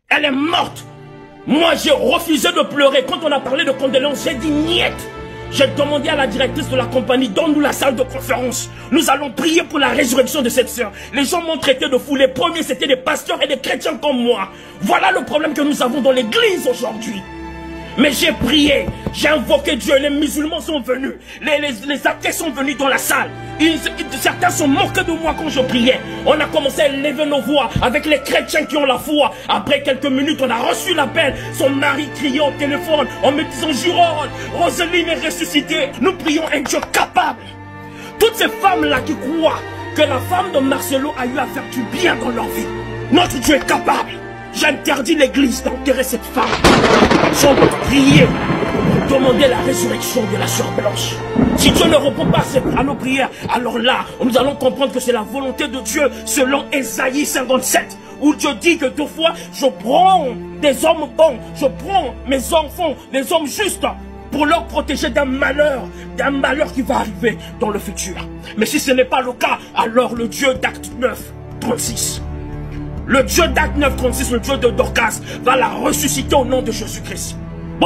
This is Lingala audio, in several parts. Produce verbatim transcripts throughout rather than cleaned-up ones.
Elle est morte. Moi, j'ai refusé de pleurer. Quand on a parlé de condoléances, j'ai dit niet. J'ai demandé à la directrice de la compagnie, donne-nous la salle de conférence. Nous allons prier pour la résurrection de cette sœur. Les gens m'ont traité de fou. Les premiers, c'était des pasteurs et des chrétiens comme moi. Voilà le problème que nous avons dans l'église aujourd'hui. Mais j'ai prié, j'ai invoqué Dieu, les musulmans sont venus, les, les, les athées sont venus dans la salle. Ils, certains sont moqués de moi quand je priais. On a commencé à élever nos voix avec les chrétiens qui ont la foi. Après quelques minutes, on a reçu l'appel. Son mari criait au téléphone en me disant, Jérôme, Roselyne est ressuscitée. Nous prions un Dieu capable. Toutes ces femmes-là qui croient que la femme de Marcelo a eu à faire du bien dans leur vie. Notre Dieu est capable. J'interdis l'église d'enterrer cette femme. Sans prier pour demander la résurrection de la sœur Blanche. Si Dieu ne répond pas à nos prières, alors là, nous allons comprendre que c'est la volonté de Dieu selon Ésaïe cinquante-sept. Où Dieu dit que deux fois, je prends des hommes bons, je prends mes enfants, les hommes justes, pour leur protéger d'un malheur, d'un malheur qui va arriver dans le futur. Mais si ce n'est pas le cas, alors le Dieu d'Acte neuf, trente-six. Le Dieu d'Acte neuf, trente-six, le Dieu de Dorcas, va la ressusciter au nom de Jésus-Christ. Mais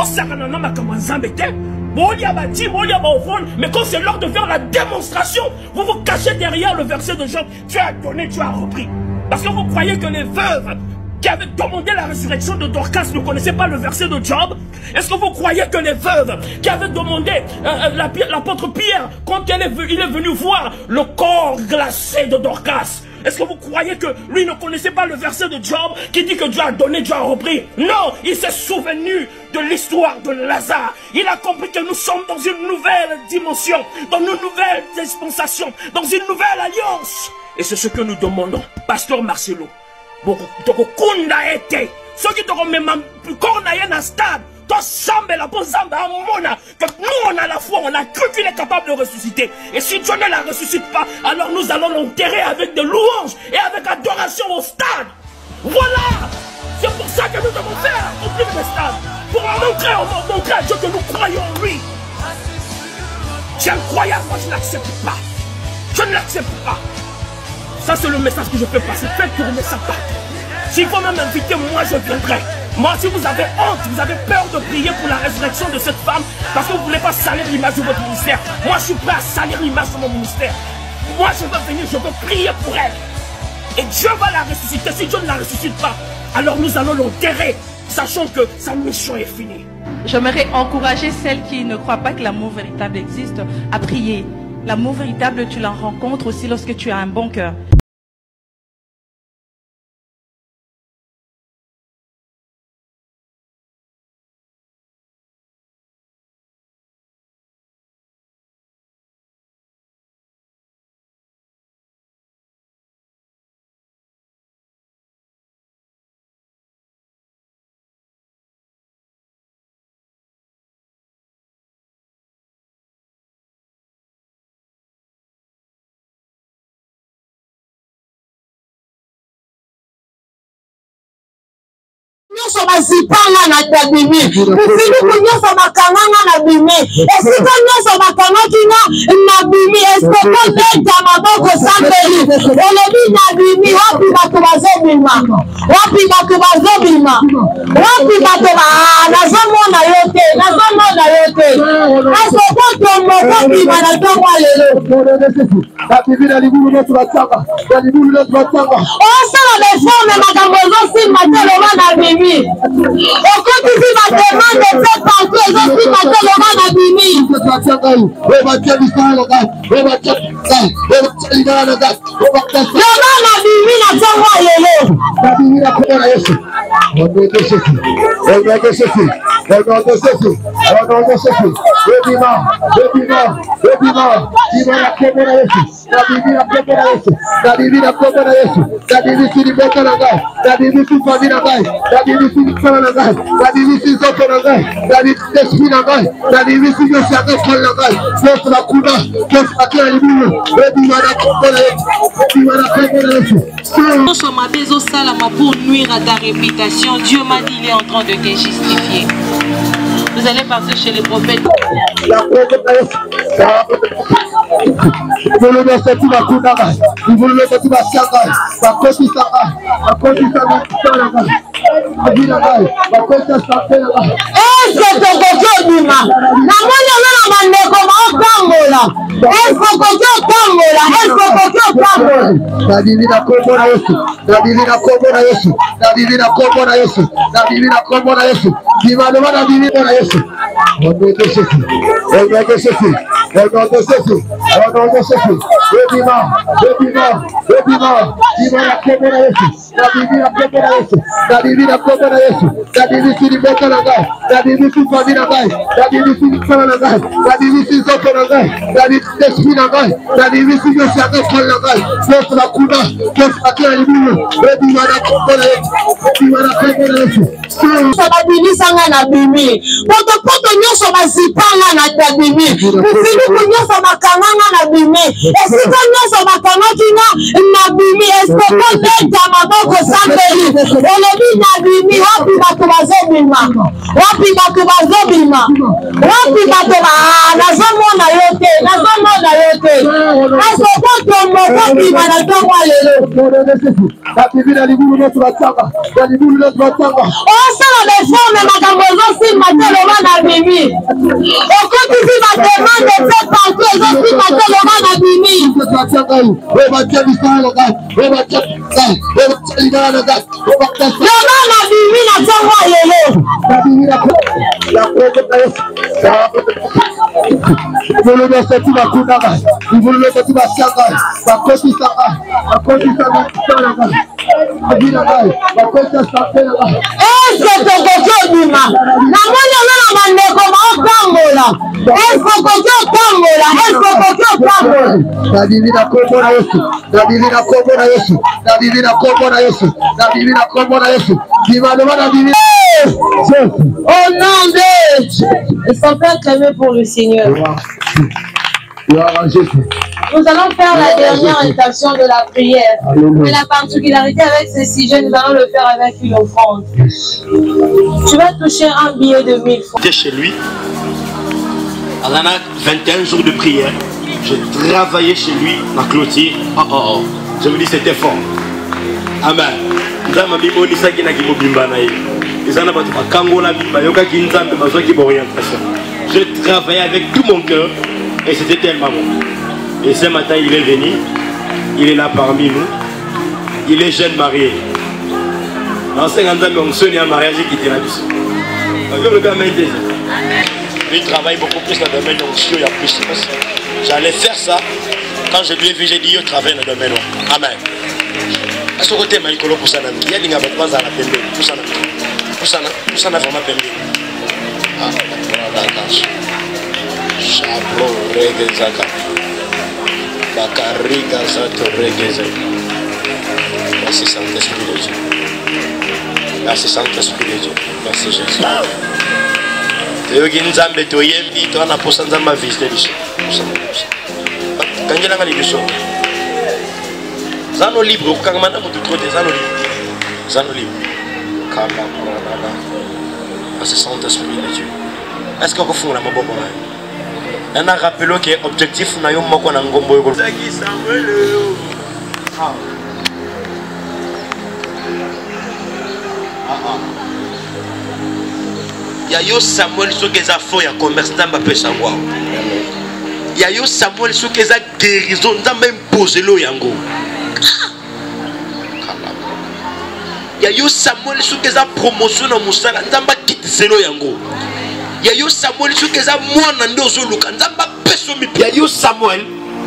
quand c'est l'heure de faire la démonstration, vous vous cachez derrière le verset de Job. Tu as donné, tu as repris. Parce que vous croyez que les veuves qui avaient demandé la résurrection de Dorcas ne connaissaient pas le verset de Job? Est-ce que vous croyez que les veuves qui avaient demandé euh, l'apôtre Pierre, quand elle est, il est venu voir le corps glacé de Dorcas, est-ce que vous croyez que lui ne connaissait pas le verset de Job qui dit que Dieu a donné, Dieu a repris? Non, il s'est souvenu de l'histoire de Lazare. Il a compris que nous sommes dans une nouvelle dimension, dans une nouvelle dispensation, dans une nouvelle alliance. Et c'est ce que nous demandons. Pasteur Marcelo, Bokunda été, ceux qui te remettent plus cornaïen à stade, toi Zambé la bonne Zambé à Mona, que nous on a la foi, on a cru qu'il est capable de ressusciter. Et si Dieu ne la ressuscite pas, alors nous allons l'enterrer avec des louanges et avec adoration au stade. Voilà! C'est pour ça que nous devons faire remplir le stade. Pour montrer, montrer à Dieu que nous croyons en lui. C'est incroyable, moi je ne l'accepte pas. Je ne l'accepte pas. Ça c'est le message que je peux passer. Faites tourner sa part. S'il faut même m'inviter, moi je viendrai. Moi, si vous avez honte, vous avez peur de prier pour la résurrection de cette femme, parce que vous ne voulez pas salir l'image de votre ministère, moi je suis prêt à salir l'image de mon ministère. Moi je veux venir, je veux prier pour elle. Et Dieu va la ressusciter. Si Dieu ne la ressuscite pas, alors nous allons l'enterrer, sachant que sa mission est finie. J'aimerais encourager celles qui ne croient pas que l'amour véritable existe à prier. L'amour véritable, tu la rencontres aussi lorsque tu as un bon cœur. nyonso bazipanga na tabimi filipu nyonso bakanganga na bimi esika nyonso bakangaki nga na bimi esoko beta maboko sambeli olobi na bimi wapi bato bazobima wapi bato bazobima wapi bato nazomona yo te nazomona yo te esoko tomboko bima na ntongo lelo osala beforme makambo ezosimba te loba na bimi okotisi bademande pe partout ezosimba te loba na bimi loba na bimi na ntongo lelo pour nuire à ta réputation. Dieu m'a dit il est en train de te justifier. Vous allez partir chez les prophètes. Avina Gai, Bakweta Sapela. Est-ce que Tokokobima? Namoni na mandeko maokambola. Est-ce que Tokokobima? Est-ce que Tokokobima? Na divina kombo na Yesu. Na divina kombo na Yesu. Na divina kombo na Yesu. Na divina kombo na Yesu. Divina na divina na Yesu. Au nom de Jésus. Au nom de Jésus. Au nom de Jésus. Au nom de Jésus. Ebima, Ebima, Ebima. Divina kombo na Yesu. Na divina kombo na Yesu. Na divina kombo na Yesu. Na divina silibeka na Gai. Na divina silibeka na Gai. Na divina silibeka na Gai. Na divina silibeka na Gai. Na divina silibeka na Gai. Na divina silibeka na Gai. Yesu la kuna. Yesu la kila libuyo. Ebima na kombo na Yesu. Ebima na kombo na Yesu. Sababilisa nga na bimi. Poto poto nyonso bazipanga na tabimi. Misiluku nyonso bakanga nga na bimi. Esika nyonso bakangaki nga na bimi. Esiko neta maboko sambeli. Olobi na bimi. Wapi bato bazobima? Wapi bato bazobima? Wapi bato ba nazomona yo te. Nazomona yo te. Esiko tombo kobima na tongo lelo. Bakibina libulu netu batanga. Ya libulu netu batanga. Osala beforme makambo ezosimba te loba na bimi. Okotisi bademande te partout ezosimba te loba na bimi. Loba na bimi na tongo lelo. Ibulu netu bakundanga. Ibulu netu basianga. Bakoti sanga. Bakoti sanga. Avina Gai, Bakweta Sapela. Est-ce que Tokokobima? Namoni na mandeko maokambola. Est-ce que Tokokobima? Est-ce que Tokokobima? Na divina kombo na Yesu. Na divina kombo na Yesu. Na divina kombo na Yesu. Na divina kombo na Yesu. Divina na divina. Au nom de Jésus. Ils sont pas créés pour le Seigneur. Nous allons faire la dernière intention de la prière. Mais la particularité avec ce sujet, nous allons le faire avec une offrande. Tu vas toucher un billet de mille francs. J'étais chez lui. On a vingt et un jours de prière. Je travaillais chez lui, ma clôture. Oh oh oh. Je me dis c'était fort. Amen. Je travaillais avec tout mon cœur et c'était tellement bon. Et ce matin il est venu, il est là parmi nous, il est jeune marié. Dans cinquante ans, on sonne un mariage qui était là-dessus. Il travaille beaucoup plus dans le domaine de il y a plus. J'allais faire ça. Quand je lui ai vu, j'ai dit, il travaille dans le domaine. Amen. À ce côté, il y a pour ça. Il y a des gens qui sont à la pembe. Pour ça, pour ça, pour ça, vraiment pembe. Ah, d'accord. Chablo, regezaka. Bakariga, zato, regeze. Merci, Saint-Esprit de Dieu. Merci, Saint-Esprit de Dieu. Merci, Jésus. Yogi nzambe toyembi to ana posa nzamba visite biso kangela ngali biso zano libre okanga na mutu trop zano libre zano libre kala kala à ce Saint-Esprit de Dieu. Est-ce que vous fungula maboko na na rappelo que objectif na yo moko na ngombo yo zaki Samuel ah ah ya yo Samuel soki eza fo ya commerce nzambe apesa ngwa ya yo Samuel soki eza guérison nzambe imposelo yango ya yo Samuel soki eza promotion na mosala nzambe akitiselo yango ya yo Samuel soki eza mwana nde ozoluka nzambe apeso mipia ya yo Samuel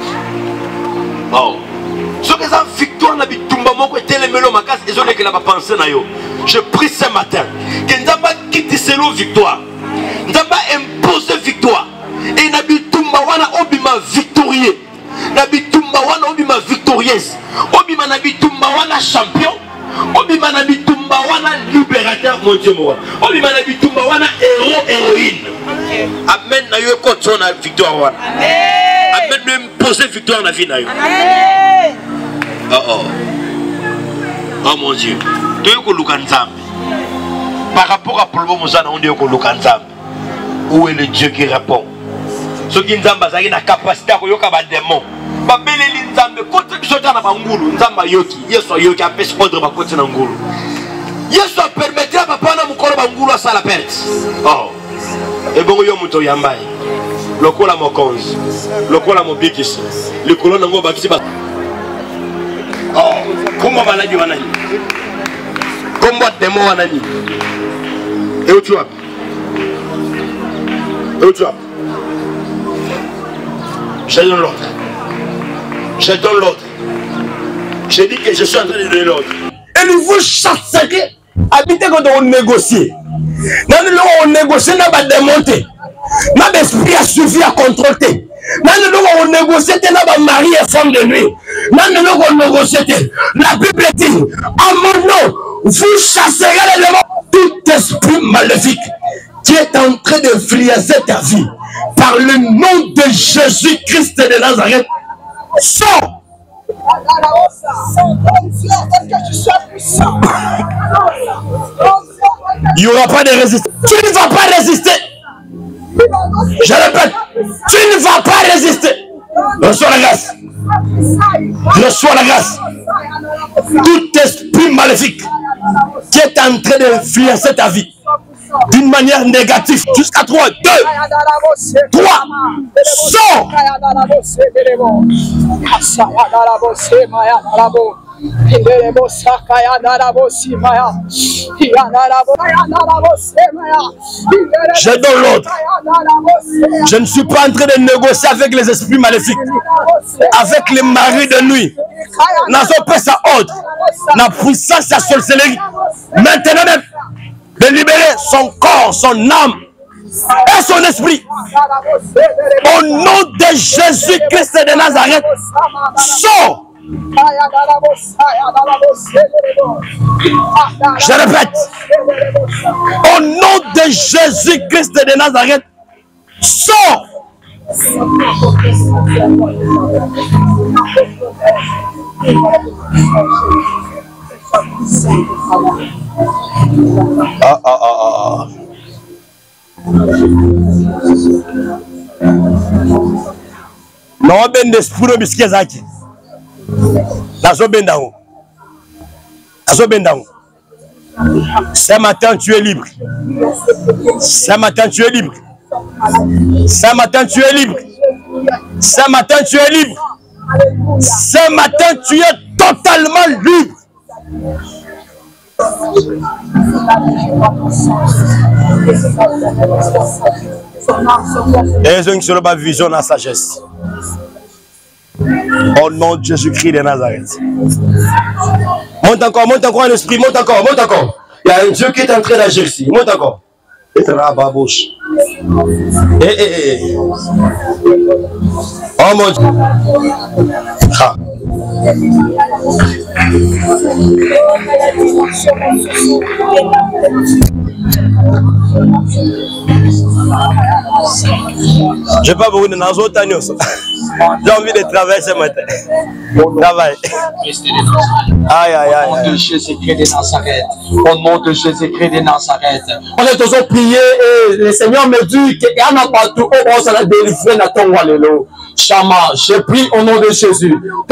oh soki eza victoire na bitumba moko etelemelo makasi ezolekela bapense na yo. Je prie ce matin que Nzamba quitte selo victoire. Nzamba impose victoire. Et Nabitumba wana obima victorieux. Nabitumba wana obima victorieuse. Obima Nabitumba wana champion. Obima Nabitumba wana libérateur mon Dieu moi. Obima Nabitumba wana héros héroïne. Amen na yo contre na victoire wana. Amen. Amen nous imposer victoire na vie na yo. Amen. Oh oh. Oh mon Dieu. Par rapport à problème on dit où est le Dieu qui répond? Ce qui nous a la capacité à yoka ba démon. Ba beleli nzambe côté biso ta na bangulu nzamba yoki yeso yoki apesi ordre ba côté na ngulu. Yesu a permettre papa na mukolo bangulu à la perte. Oh. Et bon yo muto yambai. Lokola mokonzi. Lokola mobikisi. Likolo nango babisi ba. Oh, comment maladi wanani? Comment demo wanani? Et où tu vas? Et où tu vas? Je donne l'ordre. Je donne l'ordre. Je dis que je suis en train de donner l'ordre. Et vous chasserez. Habitez quand on négocie. On négocie, on va démonter. Notre esprit a suffi à contrôler. On négocie, on va marier femme de nuit. On négocie. La Bible dit, à mon nom, vous chasserez les démons. Tout esprit maléfique qui est en train d'influencer ta vie par le nom de Jésus-Christ de Nazareth, sors. Il n'y aura pas de résistance. Tu ne vas pas résister. Je répète, tu ne vas pas résister. Reçois la grâce. Reçois la grâce. Tout esprit maléfique qui est en train d'influencer ta vie d'une manière négative. Jusqu'à trois, deux, trois, sors. Je donne l'ordre. Je ne suis pas en train de négocier avec les esprits maléfiques, avec les maris de nuit. Nous avons pas sa ordre, la puissance, la sorcellerie. Maintenant même, de libérer son corps, son âme et son esprit. Au nom de Jésus-Christ de Nazareth, sors. Je répète, au nom de Jésus-Christ de Nazareth, sors. Ah, ah, ah, ah. Non, ben d'esprit de biscuit zaki. Nazo bendao. Nazo bendao. Ce matin tu es libre. Ce matin tu es libre. Ce matin tu es libre. Ce matin tu es libre. Ce matin tu es totalement libre. Et ils ont sur la vision la sagesse. Au nom de Jésus-Christ de Nazareth. Monte encore, monte encore l'esprit, monte encore, monte encore. Il y a un Dieu qui est en train d'agir ici. Monte encore. Et la bouche. Eh, eh, eh. Oh mon Dieu. Ah. Je n'ai pas beaucoup de nazo tanios. J'ai envie de travailler ce matin. Travail. Aïe, aïe, aïe. Au nom de Jésus-Christ de Nazareth. Au nom de Jésus-Christ de Nazareth. On est tous priés et le Seigneur me dit qu'il y en a partout. On va délivrer dans ton walelo. Chama, je prie au nom de Jésus.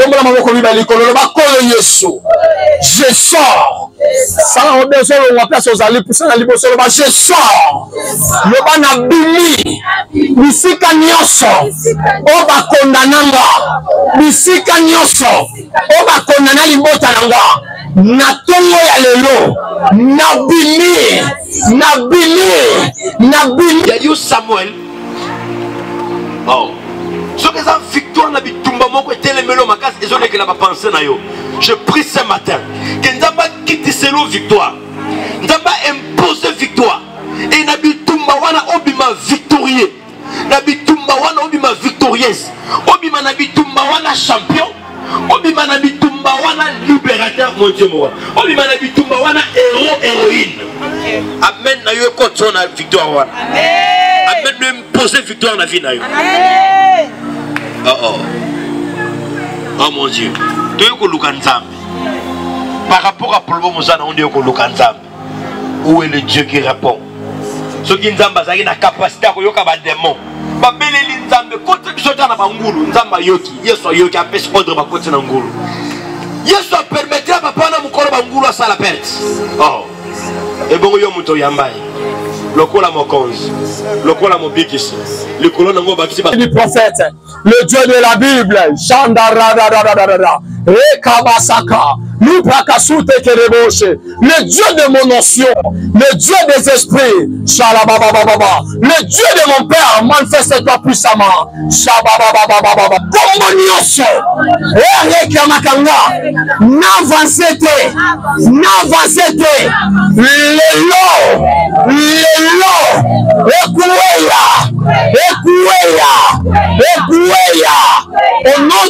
Je sors. Ça on a besoin de place aux alliés pour ça la liberté. Je sors. Le ban abili. Misika nyoso. Oba kondananga. Misika nyoso. Oba kondana libota nanga. Natongo ya lelo. Nabili. Nabili. Nabili. Il y a eu Samuel. Oh. Ce que ça victoire na bitumba moko telemelo makasi ezone que la pensée na yo. Je prie ce matin que ndamba quitte selo victoire. Ndamba impose victoire et na bitumba wana obima victorieux. Na bitumba wana obima victorieuse. Obima na bitumba wana champion. Obima na bitumba wana libérateur mon Dieu moi. Obima na bitumba wana héros héroïne. Amen na yo ko na victoire wana. Amen. Amen nous imposer victoire na vie na yo. Amen. Oh oh. Oh mon Dieu. Tu es au Lukanzambe. Par rapport à Polobo Mozana, on dit au Lukanzambe. Où est le Dieu qui répond? Ce qui nous a la capacité à faire des démons. Babele Nzambe, côté du sotan à Bangulu, Nzamba Yoki, Yeso Yoki a fait ce ordre à côté de Ngulu. Yeso a permis à papa na mukolo Bangulu à sa la perte. Oh. Et bon, yo muto yambai. Lokola mokonzi. Lokola mobikisi. Le colonne ngo bakisi ba. Du prophète, le Dieu de la Bible, Chandarada, Rekabasaka, Lupakasute Kereboshe, le Dieu de mon notion, le Dieu des esprits, Shalababababa, le Dieu de mon Père, manifeste-toi puissamment, Shabababababa, Komonioso, Erekamakanga, n'avancez-te, n'avancez-te, Lelo, Lelo, Ekouéa, Ekouéa, Ekouéa, au nom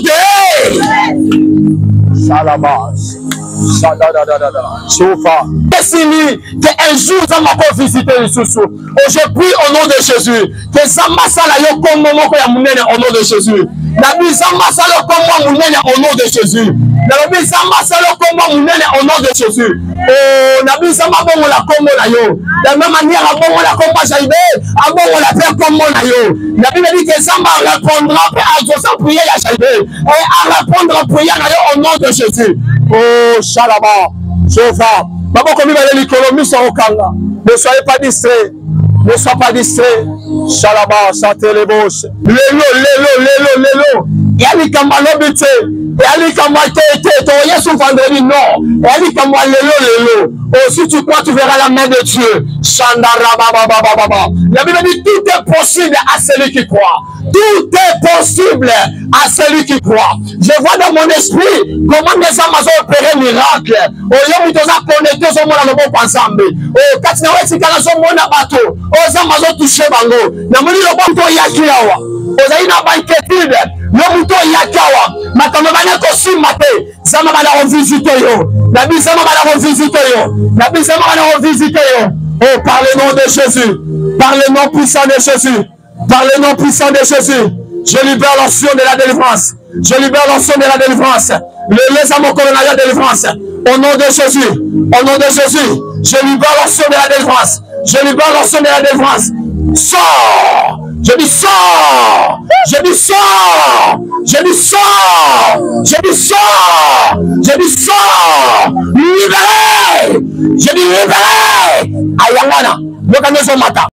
de Salabas, Sadadadadada, Sofa. Dessini qu'un jour ça m'a pas visité le sous-sous. Je prie au nom de Jésus que ça m'a salé comme moment que y a au nom de Jésus. La vie ça m'a salé comme moi au nom de Jésus. La vie ça m'a salé comme moi au nom de Jésus. Oh, la vie ça m'a bon la comme la yo. De la même manière à bon la comme pas Jaïbé, à bon la faire comme moi la yo. La Bible dit que ça m'a répondra à Joseph prier à Jaïbé et à répondre à prier au nom de Jésus. Oh, Shalaba, Jova. Maman, comme il va aller l'économie, ça au Kanga. Ne soyez pas distraits. Ne soyez pas distraits. Shalaba, chantez les bouches. Lélo, lélo, lélo, lélo. Yali Kambalo bite. Yali Kambalo te, te, te, yes ou vendredi, non. Yali Kambalo lélo, lélo. Oh, si tu crois, tu verras la main de Dieu. Shandara, baba, baba, baba. La Bible dit tout est possible à celui qui croit. Tout est possible à celui qui croit. Je vois dans mon esprit comment les hommes ont opéré miracle. Oh, y'a mis tous à connecter sur mon amour ensemble. Oh, quand tu as dit que sur mon abato, oh, hommes ont touché bango. N'a pas dit le bon to yakiawa. Oh, ça y n'a pas inquiétude. Le mouton yakawa. Ma comme on a conçu maté. Ça m'a mal revisiter yo. La vie ça m'a mal revisiter yo. La vie ça m'a mal revisiter yo. Oh, par le nom de Jésus. Par le nom puissant de Jésus. Par le nom puissant de Jésus, je libère l'onction de la délivrance. Je libère l'onction de la délivrance. Le laisse à mon coronel de délivrance. Au nom de Jésus, au nom de Jésus, je libère l'onction de la délivrance. Je libère l'onction de la délivrance. Sors! Je dis sors! Je dis sors! Je dis sors! Je dis sors! Je dis sors! Libéré! Je dis libéré! Ayangana, le camion son matin.